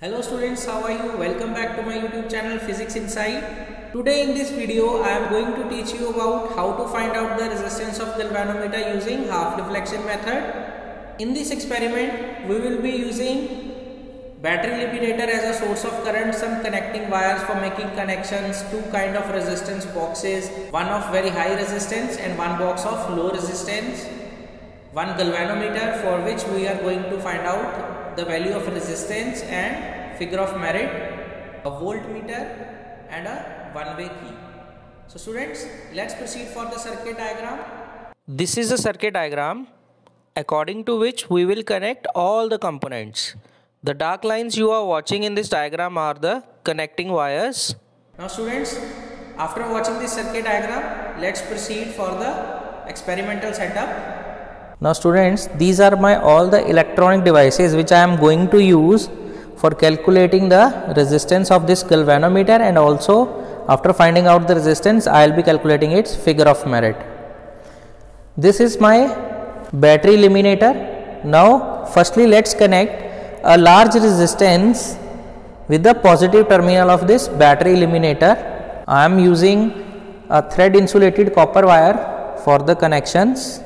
Hello students, how are you? Welcome back to my YouTube channel Physics Insight. Today in this video I am going to teach you about how to find out the resistance of galvanometer using half deflection method. In this experiment we will be using battery eliminator as a source of current, some connecting wires for making connections, two kind of resistance boxes, one of very high resistance and one box of low resistance, one galvanometer for which we are going to find out the value of resistance and figure of merit, a voltmeter and a one-way key. So students, let's proceed for the circuit diagram. This is the circuit diagram according to which we will connect all the components. The dark lines you are watching in this diagram are the connecting wires. Now students, after watching this circuit diagram, let's proceed for the experimental setup. Now students, these are all the electronic devices which I am going to use for calculating the resistance of this galvanometer, and also after finding out the resistance I will be calculating its figure of merit. This is my battery eliminator. Now firstly let's connect a large resistance with the positive terminal of this battery eliminator. I am using a thread insulated copper wire for the connections.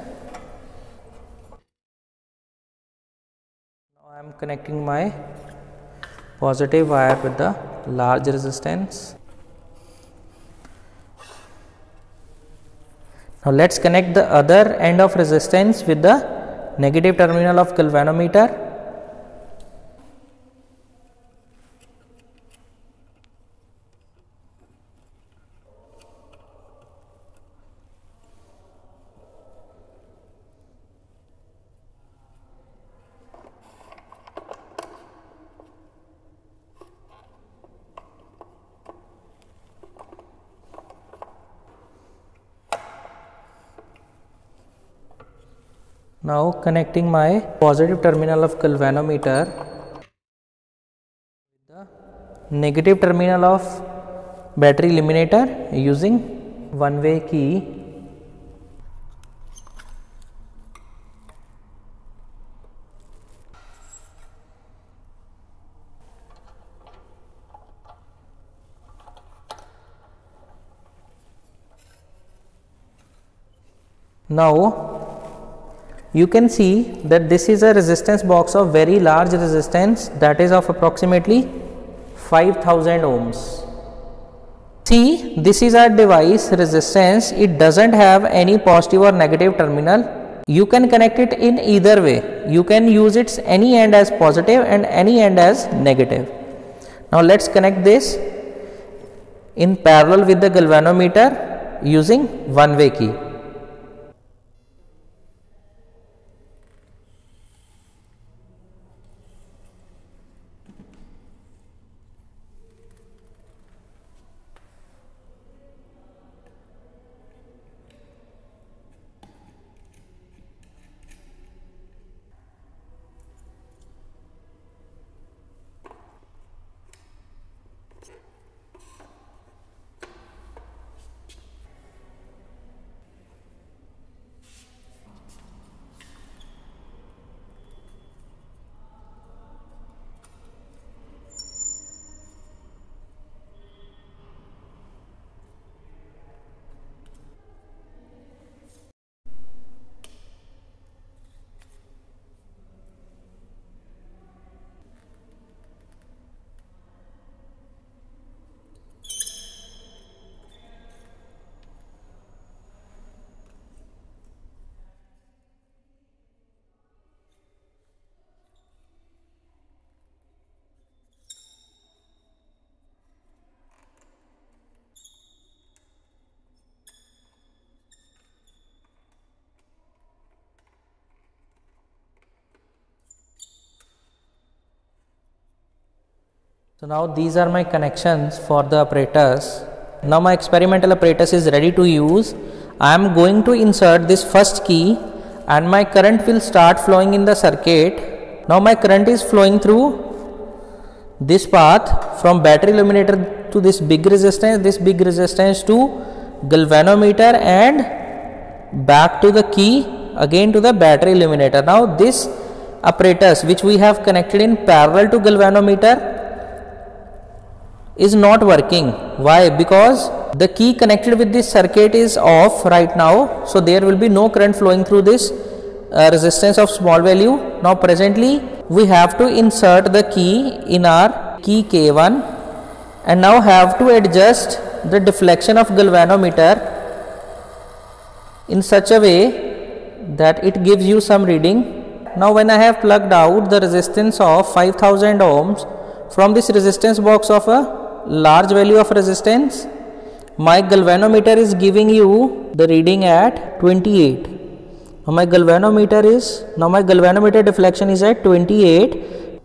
I am connecting my positive wire with the large resistance. Now let's connect the other end of resistance with the negative terminal of galvanometer. Now connecting my positive terminal of galvanometer with the negative terminal of battery eliminator using one-way key. Now you can see that this is a resistance box of very large resistance, that is of approximately 5000 ohms. See, this is our device resistance. It doesn't have any positive or negative terminal. You can connect it in either way. You can use its any end as positive and any end as negative. Now let's connect this in parallel with the galvanometer using one-way key. So now these are my connections for the apparatus. Now my experimental apparatus is ready to use. I am going to insert this first key and my current will start flowing in the circuit. Now my current is flowing through this path from battery eliminator to this big resistance to galvanometer and back to the key again to the battery eliminator. Now this apparatus which we have connected in parallel to galvanometer is not working. Why? Because the key connected with this circuit is off right now, so there will be no current flowing through this resistance of small value. Now presently we have to insert the key in our key K1 and now have to adjust the deflection of galvanometer in such a way that it gives you some reading. Now when I have plugged out the resistance of 5000 ohms from this resistance box of a large value of resistance, my galvanometer is giving you the reading at 28. Now my galvanometer deflection is at 28.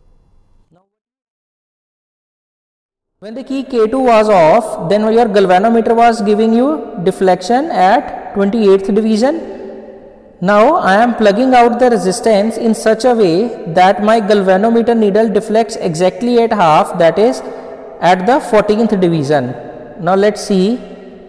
When the key K2 was off, then your galvanometer was giving you deflection at 28th division. Now I am plugging out the resistance in such a way that my galvanometer needle deflects exactly at half, that is at the 14th division. Now let's see.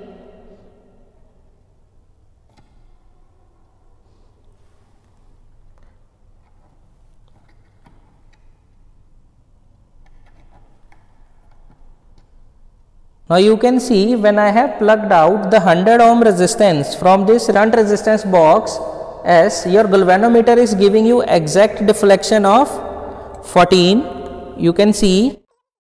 Now you can see when I have plugged out the 100 ohm resistance from this shunt resistance box S, your galvanometer is giving you exact deflection of 14. You can see.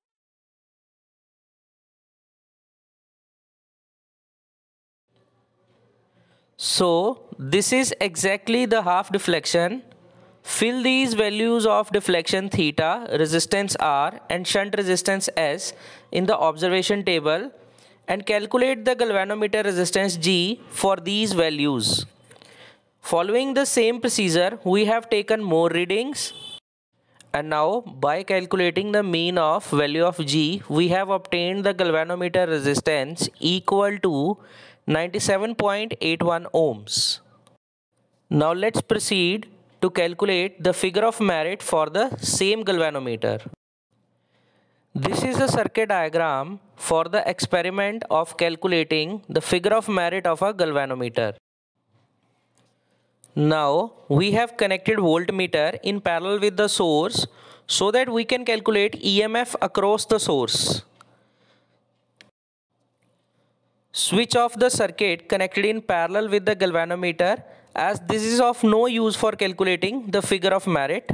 So this is exactly the half deflection. Fill these values of deflection theta, resistance R and shunt resistance S in the observation table and calculate the galvanometer resistance G for these values. Following the same procedure, we have taken more readings, and now by calculating the mean of value of G, we have obtained the galvanometer resistance equal to 97.81 ohms. Now let's proceed to calculate the figure of merit for the same galvanometer. This is a circuit diagram for the experiment of calculating the figure of merit of a galvanometer. Now we have connected voltmeter in parallel with the source so that we can calculate EMF across the source. Switch off the circuit connected in parallel with the galvanometer, as this is of no use for calculating the figure of merit.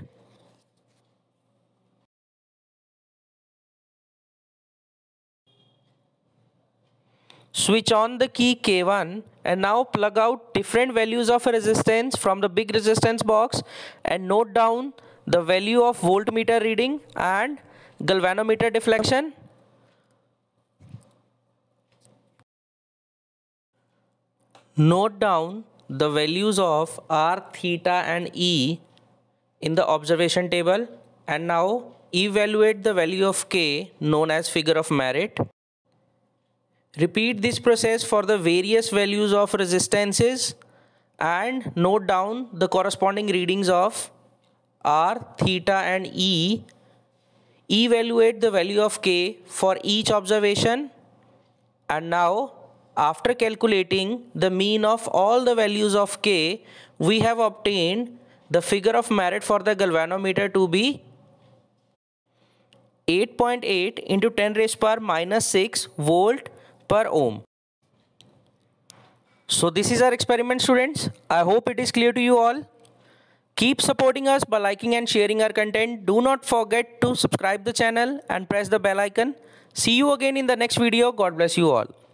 Switch on the key K1 and now plug out different values of a resistance from the big resistance box and note down the value of voltmeter reading and galvanometer deflection. Note down the values of R, theta and E in the observation table and now evaluate the value of K known as figure of merit. Repeat this process for the various values of resistances and note down the corresponding readings of R, theta and E. Evaluate the value of K for each observation, and now after calculating the mean of all the values of K, we have obtained the figure of merit for the galvanometer to be 8.8 into 10 raised power minus 6 volt per ohm. So this is our experiment, students. I hope it is clear to you all. Keep supporting us by liking and sharing our content. Do not forget to subscribe the channel and press the bell icon. See you again in the next video. God bless you all.